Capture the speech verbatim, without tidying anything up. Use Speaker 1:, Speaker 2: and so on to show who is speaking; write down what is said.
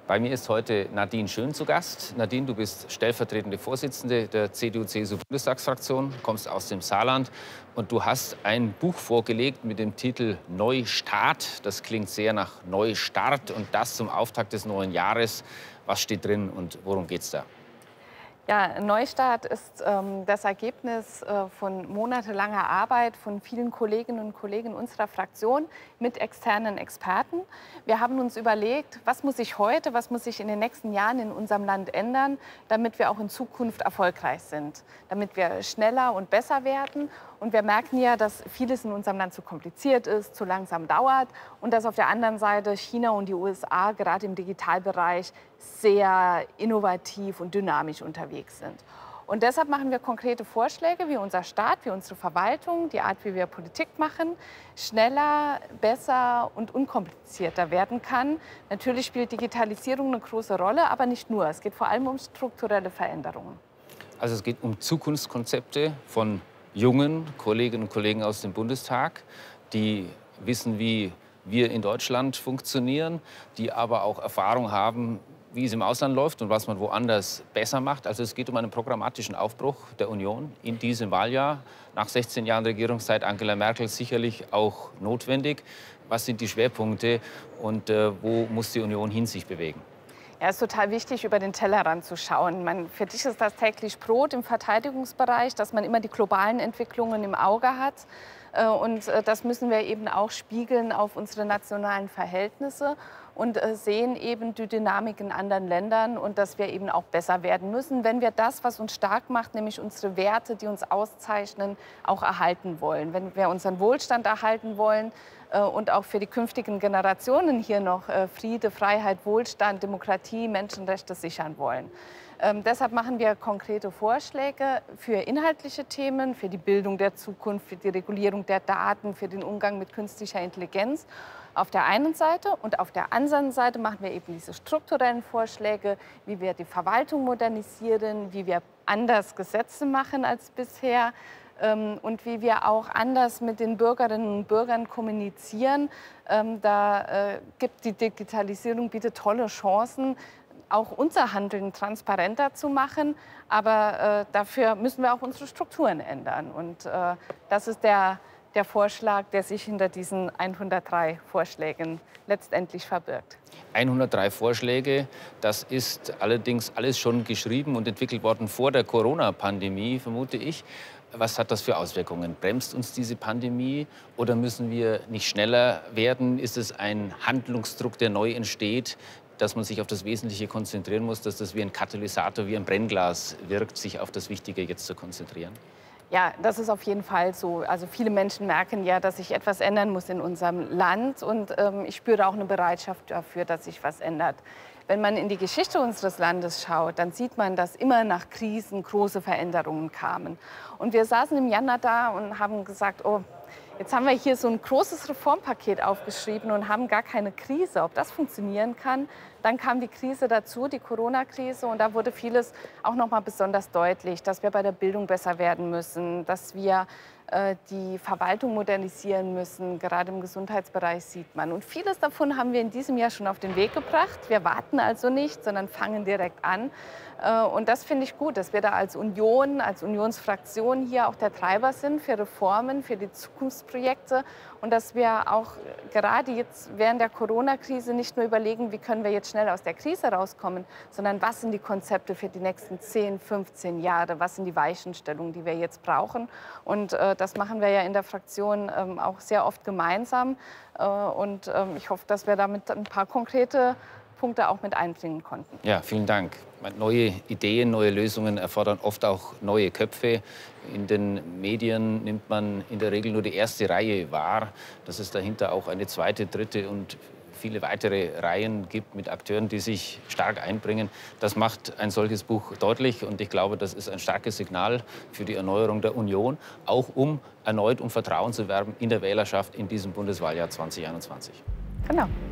Speaker 1: Bei mir ist heute Nadine Schön zu Gast. Nadine, du bist stellvertretende Vorsitzende der C D U C S U-Bundestagsfraktion, kommst aus dem Saarland und du hast ein Buch vorgelegt mit dem Titel Neustart. Das klingt sehr nach Neustart und das zum Auftakt des neuen Jahres. Was steht drin und worum geht's da?
Speaker 2: Ja, Neustart ist ähm, das Ergebnis äh, von monatelanger Arbeit von vielen Kolleginnen und Kollegen unserer Fraktion mit externen Experten. Wir haben uns überlegt, was muss sich heute, was muss sich in den nächsten Jahren in unserem Land ändern, damit wir auch in Zukunft erfolgreich sind, damit wir schneller und besser werden. Und wir merken ja, dass vieles in unserem Land zu kompliziert ist, zu langsam dauert und dass auf der anderen Seite China und die U S A gerade im Digitalbereich sehr innovativ und dynamisch unterwegs sind. Und deshalb machen wir konkrete Vorschläge, wie unser Staat, wie unsere Verwaltung, die Art, wie wir Politik machen, schneller, besser und unkomplizierter werden kann. Natürlich spielt Digitalisierung eine große Rolle, aber nicht nur. Es geht vor allem um strukturelle Veränderungen.
Speaker 1: Also es geht um Zukunftskonzepte von jungen Kolleginnen und Kollegen aus dem Bundestag, die wissen, wie wir in Deutschland funktionieren, die aber auch Erfahrung haben, wie es im Ausland läuft und was man woanders besser macht. Also es geht um einen programmatischen Aufbruch der Union in diesem Wahljahr. Nach sechzehn Jahren Regierungszeit Angela Merkel sicherlich auch notwendig. Was sind die Schwerpunkte und äh, wo muss die Union hin sich bewegen?
Speaker 2: Ja, es ist total wichtig, über den Tellerrand zu schauen. Man, für dich ist das täglich Brot im Verteidigungsbereich, dass man immer die globalen Entwicklungen im Auge hat. Und das müssen wir eben auch spiegeln auf unsere nationalen Verhältnisse und sehen eben die Dynamik in anderen Ländern und dass wir eben auch besser werden müssen, wenn wir das, was uns stark macht, nämlich unsere Werte, die uns auszeichnen, auch erhalten wollen. Wenn wir unseren Wohlstand erhalten wollen, und auch für die künftigen Generationen hier noch Friede, Freiheit, Wohlstand, Demokratie, Menschenrechte sichern wollen. Ähm, deshalb machen wir konkrete Vorschläge für inhaltliche Themen, für die Bildung der Zukunft, für die Regulierung der Daten, für den Umgang mit künstlicher Intelligenz auf der einen Seite. Und auf der anderen Seite machen wir eben diese strukturellen Vorschläge, wie wir die Verwaltung modernisieren, wie wir anders Gesetze machen als bisher, und wie wir auch anders mit den Bürgerinnen und Bürgern kommunizieren. Da äh, gibt die Digitalisierung bietet tolle Chancen, auch unser Handeln transparenter zu machen. Aber äh, dafür müssen wir auch unsere Strukturen ändern. Und äh, das ist der, der Vorschlag, der sich hinter diesen hundertdrei Vorschlägen letztendlich verbirgt.
Speaker 1: hundertdrei Vorschläge, das ist allerdings alles schon geschrieben und entwickelt worden vor der Corona-Pandemie, vermute ich. Was hat das für Auswirkungen? Bremst uns diese Pandemie oder müssen wir nicht schneller werden? Ist es ein Handlungsdruck, der neu entsteht, dass man sich auf das Wesentliche konzentrieren muss, dass das wie ein Katalysator, wie ein Brennglas wirkt, sich auf das Wichtige jetzt zu konzentrieren?
Speaker 2: Ja, das ist auf jeden Fall so. Also viele Menschen merken ja, dass sich etwas ändern muss in unserem Land. Und ähm, ich spüre auch eine Bereitschaft dafür, dass sich was ändert. Wenn man in die Geschichte unseres Landes schaut, dann sieht man, dass immer nach Krisen große Veränderungen kamen. Und wir saßen im Januar da und haben gesagt, oh, jetzt haben wir hier so ein großes Reformpaket aufgeschrieben und haben gar keine Krise. Ob das funktionieren kann, dann kam die Krise dazu, die Corona-Krise. Und da wurde vieles auch noch mal besonders deutlich, dass wir bei der Bildung besser werden müssen, dass wir äh, die Verwaltung modernisieren müssen. Gerade im Gesundheitsbereich sieht man. Und vieles davon haben wir in diesem Jahr schon auf den Weg gebracht. Wir warten also nicht, sondern fangen direkt an. Äh, und das finde ich gut, dass wir da als Union, als Unionsfraktion hier auch der Treiber sind für Reformen, für die Zukunftsprojekte. Und dass wir auch gerade jetzt während der Corona-Krise nicht nur überlegen, wie können wir jetzt schnell aus der Krise rauskommen, sondern was sind die Konzepte für die nächsten zehn, fünfzehn Jahre, was sind die Weichenstellungen, die wir jetzt brauchen. Und äh, das machen wir ja in der Fraktion ähm, auch sehr oft gemeinsam. Äh, und ähm, ich hoffe, dass wir damit ein paar konkrete Punkte auch mit einbringen konnten.
Speaker 1: Ja, vielen Dank. Neue Ideen, neue Lösungen erfordern oft auch neue Köpfe. In den Medien nimmt man in der Regel nur die erste Reihe wahr, dass es dahinter auch eine zweite, dritte und viele weitere Reihen gibt mit Akteuren, die sich stark einbringen. Das macht ein solches Buch deutlich und ich glaube, das ist ein starkes Signal für die Erneuerung der Union, auch um erneut um Vertrauen zu werben in der Wählerschaft in diesem Bundeswahljahr zweitausendeinundzwanzig.
Speaker 2: Genau.